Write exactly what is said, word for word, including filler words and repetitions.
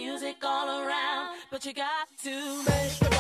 music all around, but you got to make